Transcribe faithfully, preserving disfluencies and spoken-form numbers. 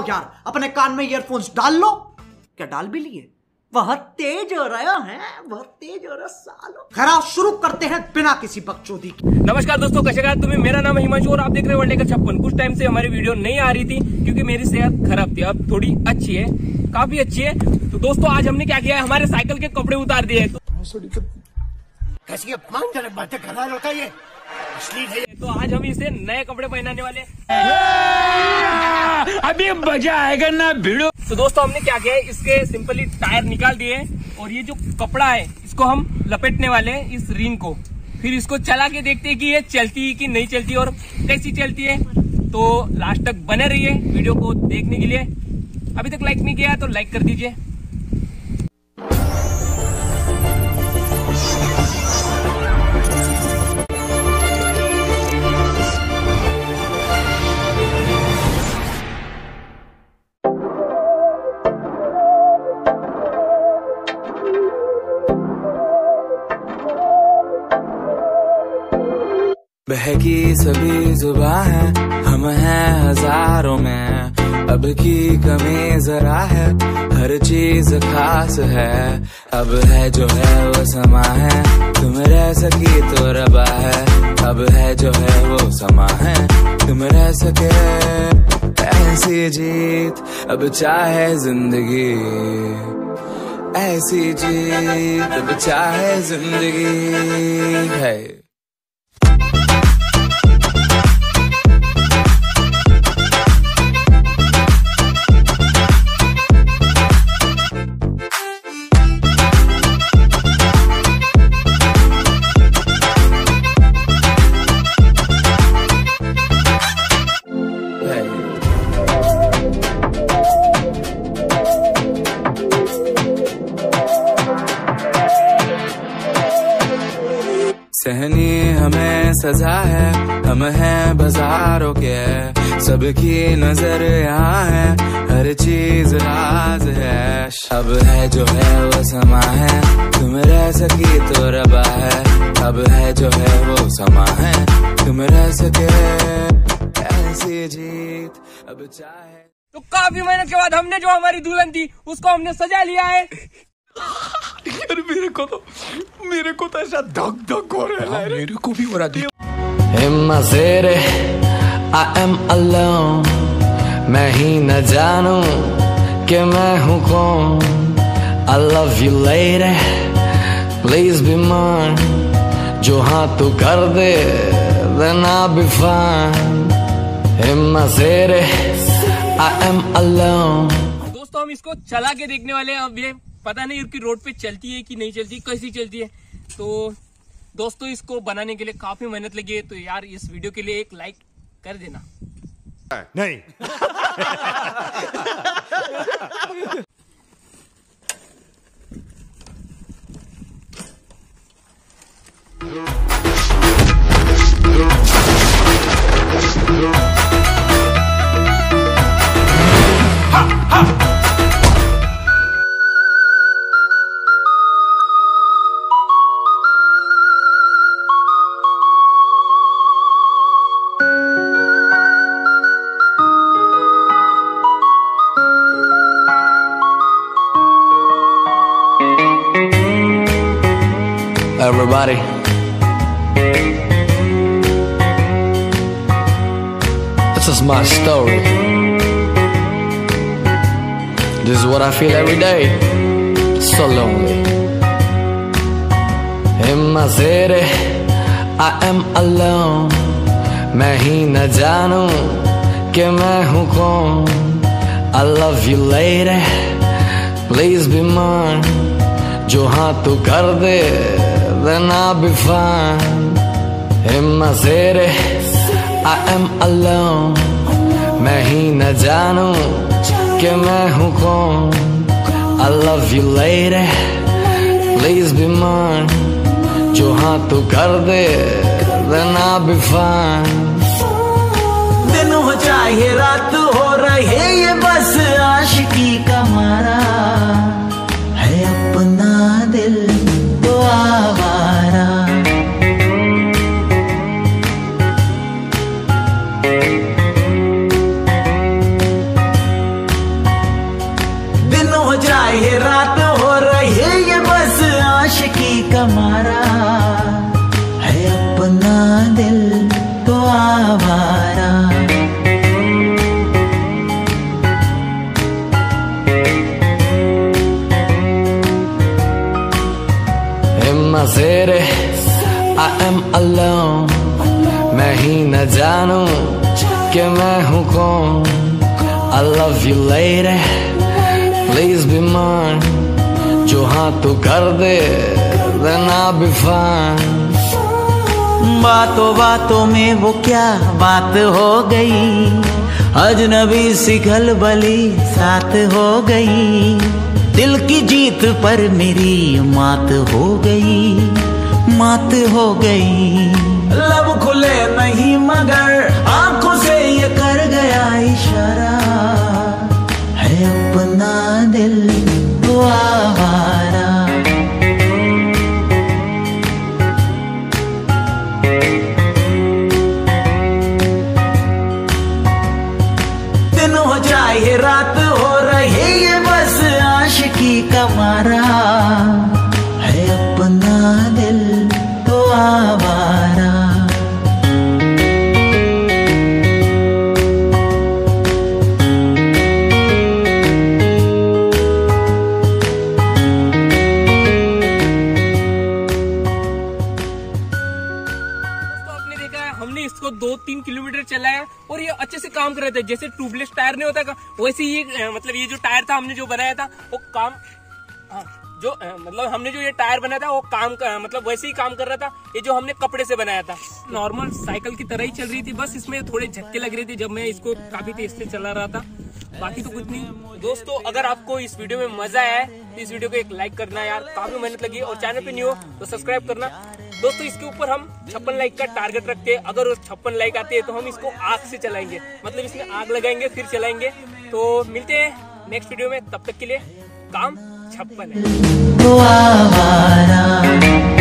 यार, अपने कान में ईयरफोन्स डाल लो। क्या डाल भी लिए? बहुत तेज हो रहा है, बहुत तेज हो रहा सालो। खैर शुरू करते हैं बिना किसी बकचोदी के। नमस्कार दोस्तों, कैसे हैं तुम्हें? मेरा नाम है हिमांशु और आप देख रहे हैं वर्ल्ड टेकर छप्पन। कुछ टाइम से हमारी वीडियो नहीं आ रही थी क्योंकि मेरी सेहत खराब थी। अब थोड़ी अच्छी है, काफी अच्छी है। तो दोस्तों आज हमने क्या किया है, हमारे साइकिल के कपड़े उतार दिए। तो कैसी अपमानजनक बातें कर रहा होता है ये, है। तो आज हम इसे नए कपड़े पहनाने वाले हैं। अभी मजा आएगा ना भिड़ो। तो दोस्तों हमने क्या किया है, इसके सिंपली टायर निकाल दिए और ये जो कपड़ा है इसको हम लपेटने वाले हैं इस रिंग को। फिर इसको चला के देखते हैं कि ये चलती है कि नहीं चलती और कैसी चलती है। तो लास्ट तक बने रहिए वीडियो को देखने के लिए। अभी तक लाइक नहीं किया तो लाइक कर दीजिए। बहकी सभी जुबां है, हम हैं हजारों में। अब की कमी जरा है, हर चीज खास है। अब है जो है वो समा है, तुम रह सकी तो रबा है। अब है जो है वो समा है, तुम रह सके ऐसी जीत। अब चाहे जिंदगी ऐसी जीत, अब चाहे जिंदगी है। सहनी हमें सजा है, हम हैं बाजारों के। सबकी नजर यहाँ है, हर चीज राज है। अब है जो है वो समा है, तुम रह सकी तो रबा है। अब है जो है वो समा है, तुम रह सके ऐसी जीत। अब चाहे तो काफी मेहनत के बाद हमने जो हमारी दुल्हन थी उसको हमने सजा लिया है। यार मेरे को तो मेरे को तो ऐसा धक धक हो रहा है। मेरे को भी हो रहा है। In my city, I am alone. मैं ही न जानूं कि मैं हूँ कौन। I love you lady, please be mine. जो हाँ तू कर दे, then I'll be fine. In my city, I am alone. दोस्तों हम इसको चला के देखने वाले हैं। अब ये पता नहीं कि रोड पे चलती है कि नहीं चलती, कैसी चलती है। तो दोस्तों इसको बनाने के लिए काफी मेहनत लगी है। तो यार इस वीडियो के लिए एक लाइक कर देना। नहीं Everybody, this is my story. This is what I feel every day. So lonely. In my city, I am alone. मैं ही न जानूं कि मैं हूँ कौन। I love you lady, please be mine. जो हाँ तू कर दे, then I'll be fine. In my city, I am alone. मैं ही न जानूं कि मैं हूँ कौन। I love you lady, please be mine. जो हाँ तू कर दे, then I'll be fine. दिन हो चाहे रात हो रहे ये बस आशिकी का मारा है, अपना दिल तो आवारा। नज़ेरे I am alone, मैं ही न जानूं कि मैं हूँ कौन। I love you lady, please be mine, जो हाँ तू कर दे then I'll be fine। बातों बातों में वो क्या बात हो गई, अजनबी सी खलबली साथ हो गई, दिल की जीत पर मेरी मात हो गई, मात हो गई। लब खुले नहीं मगर आंखों से ये कर गया इशारा, है अपना दिल तो आवारा। दिन हो चाहे रात हो रहे ये बस आशिकी का मारा, है अपना दिल तो आवारा। हमने इसको दो तीन किलोमीटर चलाया और ये अच्छे से काम कर रहे थे। जैसे ट्यूबलेस टायर नहीं होता वैसे ये मतलब ये जो टायर था हमने जो बनाया था वो काम हाँ, जो मतलब हमने जो ये टायर बनाया था वो काम का, मतलब वैसे ही काम कर रहा था। ये जो हमने कपड़े से बनाया था नॉर्मल साइकिल की तरह ही चल रही थी, बस इसमें थोड़े झटके लग रहे थे जब मैं इसको काफी तेज से चला रहा था, बाकी तो कुछ नहीं। दोस्तों अगर आपको इस वीडियो में मजा आया है तो इस वीडियो को एक लाइक करना यार, काफी मेहनत लगी, और चैनल पे न्यू हो तो सब्सक्राइब करना। दोस्तों इसके ऊपर हम छप्पन लाइक का टारगेट रखते हैं, अगर छप्पन लाइक आते हैं तो हम इसको आग से चलाएंगे, मतलब इसमें आग लगाएंगे फिर चलाएंगे। तो मिलते हैं नेक्स्ट वीडियो में, तब तक के लिए काम छप्पन है।